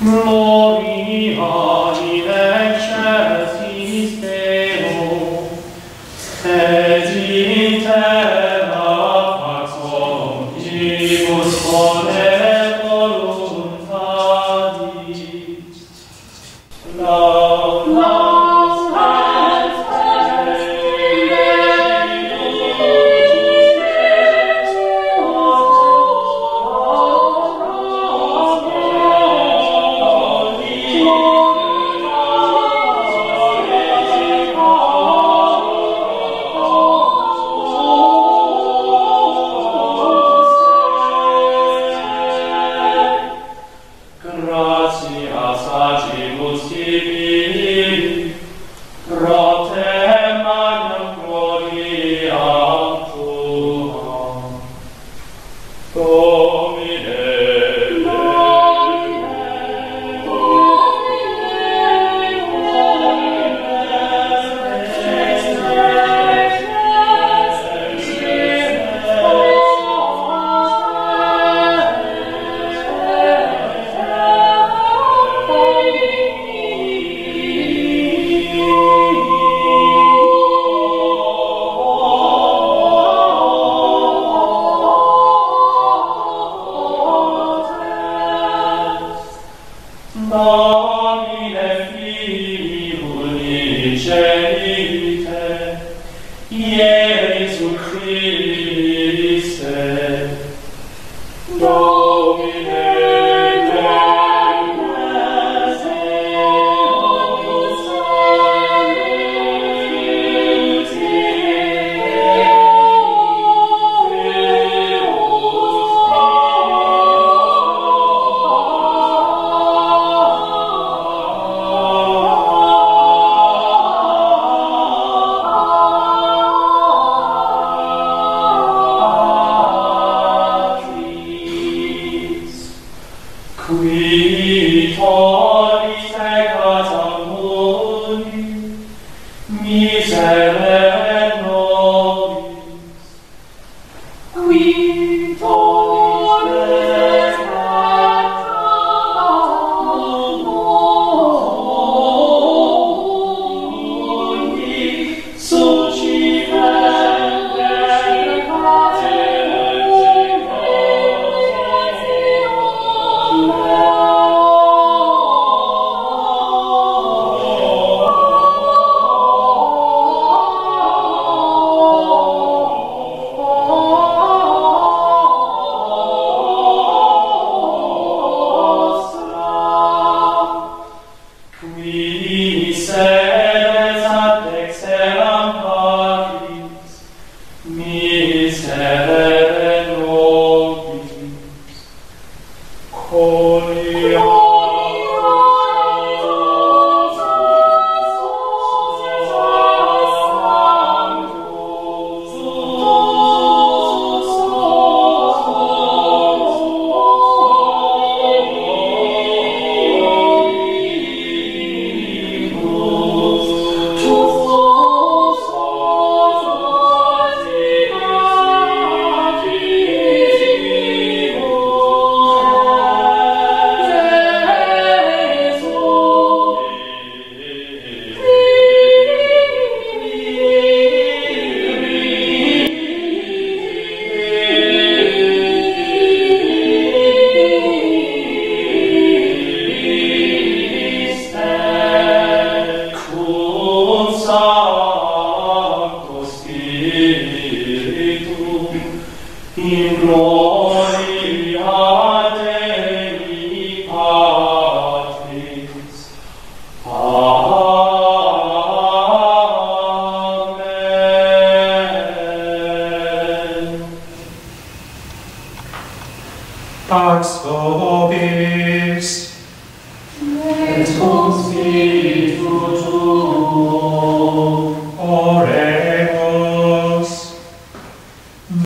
Gloria in excelsis Deo, et in terra pax omnibus bone voluntatis. Laudamus et gratias agibus tibi, protem magnam gloriam tuam. Domine, Domine Filii unigenite, Iesu Christe, Domine qui tollis peccata mundi, miserere nobis, qui tollis peccata mundi, suscipende qui sedes ad excellam pacis, miserere nobis, in gloria Dei Patris. Amen. Pax vobis.